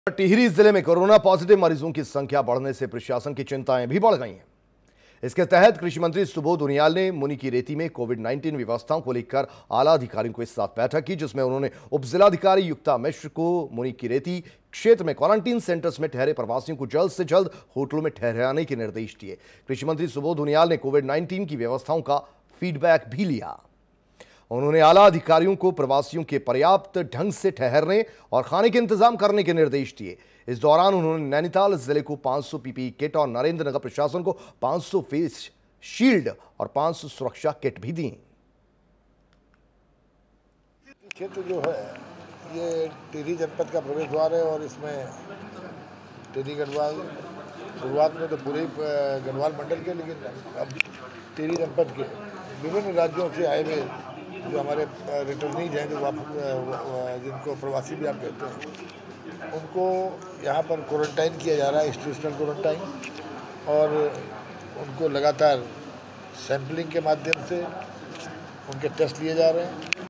टिहरी जिले में corona positive मरीजों की संख्या बढ़ने से प्रशासन की चिंताएं भी बढ़ गई हैं। इसके तहत कृषि मंत्री सुबोध उनियाल ने मुनिकीरेती में कोविड-19 व्यवस्थाओं को लेकर आला अधिकारियों के साथ बैठक की, जिसमें उन्होंने उपजिलाधिकारी युक्ता मिश्र को मुनिकीरेती क्षेत्र में क्वारंटीन सेंटर्स में ठहरे प्रवासियों को जल्द से जल्द होटलों में ठहराने के निर्देश दिए। कृषि मंत्री सुबोध उनियाल ने कोविड-19 की व्यवस्थाओं का फीडबैक भी लिया। उन्होंने आला अधिकारियों को प्रवासियों के पर्याप्त ढंग से ठहरने और खाने के इंतजाम करने के निर्देश दिए। इस दौरान उन्होंने नैनीताल जिले को 500 पीपीई किट और नरेंद्र नगर प्रशासन को 500 फेस शील्ड और 500 सुरक्षा किट भी दी। क्षेत्र जो है ये टिहरी जनपद का प्रवेश द्वार है और इसमें टिहरी गढ़वाल शुरुआत में तो पूरे गढ़वाल मंडल के, लेकिन अब टिहरी जनपद के विभिन्न राज्यों से आए हुए जो हमारे रिटर्नीज हैं, जो जिनको प्रवासी भी आप कहते हैं, उनको यहाँ पर क्वारंटाइन किया जा रहा है, इंस्टीट्यूशनल क्वारंटाइन, और उनको लगातार सैंपलिंग के माध्यम से उनके टेस्ट लिए जा रहे हैं।